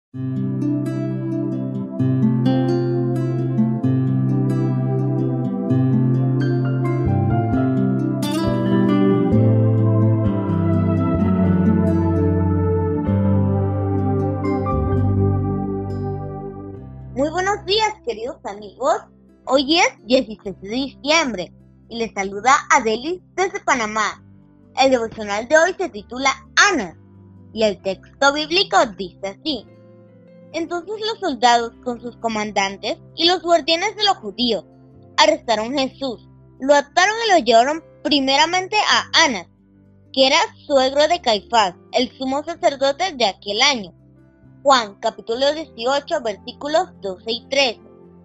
Muy buenos días, queridos amigos. Hoy es 16 de diciembre y les saluda Adelis desde Panamá. El devocional de hoy se titula Anas y el texto bíblico dice así: Entonces los soldados con sus comandantes y los guardianes de los judíos arrestaron a Jesús, lo ataron y lo llevaron primeramente a Anas, que era suegro de Caifás, el sumo sacerdote de aquel año. Juan, capítulo 18, versículos 12 y 13.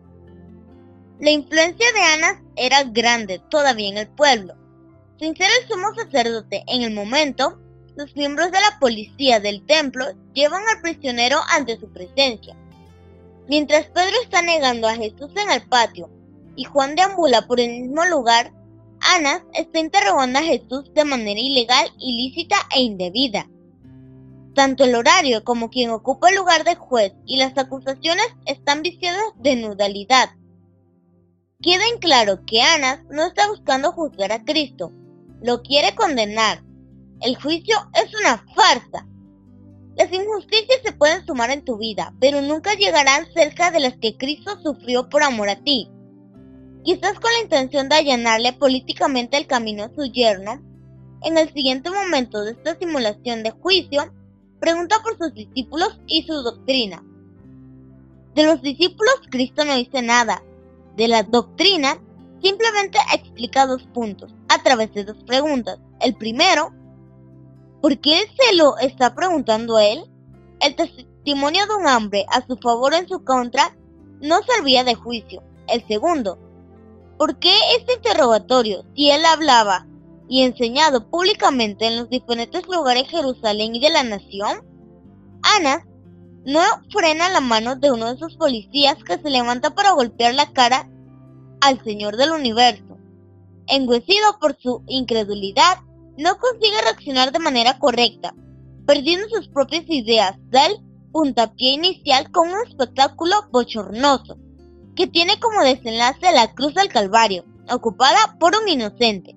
La influencia de Anas era grande todavía en el pueblo. Sin ser el sumo sacerdote en el momento, los miembros de la policía del templo llevan al prisionero ante su presencia. Mientras Pedro está negando a Jesús en el patio y Juan deambula por el mismo lugar, Anas está interrogando a Jesús de manera ilegal, ilícita e indebida. Tanto el horario como quien ocupa el lugar de juez y las acusaciones están viciadas de nulidad. Queda en claro que Anas no está buscando juzgar a Cristo, lo quiere condenar. El juicio es una farsa. Las injusticias se pueden sumar en tu vida, pero nunca llegarán cerca de las que Cristo sufrió por amor a ti. Quizás con la intención de allanarle políticamente el camino a su yerno, en el siguiente momento de esta simulación de juicio, pregunta por sus discípulos y su doctrina. De los discípulos Cristo no dice nada. De la doctrina simplemente explica 2 puntos a través de 2 preguntas. El primero, ¿por qué se lo está preguntando él? El testimonio de un hombre a su favor o en su contra no servía de juicio. El segundo, ¿por qué este interrogatorio si él hablaba y enseñado públicamente en los diferentes lugares de Jerusalén y de la nación? Anas no frena la mano de uno de sus policías que se levanta para golpear la cara al Señor del universo. Enguecido por su incredulidad, no consigue reaccionar de manera correcta, perdiendo sus propias ideas, da el puntapié inicial con un espectáculo bochornoso, que tiene como desenlace la cruz del Calvario, ocupada por un inocente.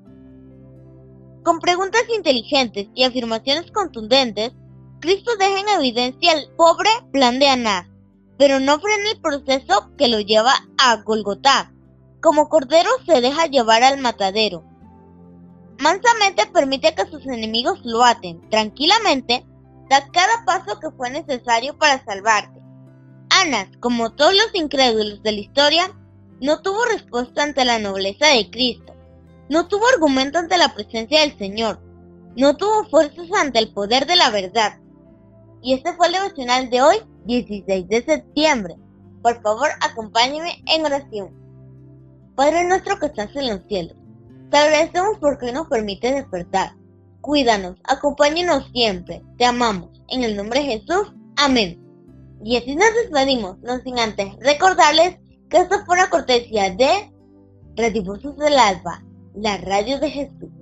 Con preguntas inteligentes y afirmaciones contundentes, Cristo deja en evidencia el pobre plan de Anás, pero no frena el proceso que lo lleva a Golgotá. Como cordero se deja llevar al matadero. Mansamente permite que sus enemigos lo aten. Tranquilamente, da cada paso que fue necesario para salvarte. Anas, como todos los incrédulos de la historia, no tuvo respuesta ante la nobleza de Cristo. No tuvo argumento ante la presencia del Señor. No tuvo fuerzas ante el poder de la verdad. Y este fue el devocional de hoy, 16 de septiembre. Por favor, acompáñeme en oración. Padre nuestro que estás en los cielos, te agradecemos porque nos permite despertar. Cuídanos, acompáñenos siempre. Te amamos. En el nombre de Jesús. Amén. Y así nos despedimos, no sin antes recordarles que esto fue una cortesía de Radio Voces del Alba, la radio de Jesús.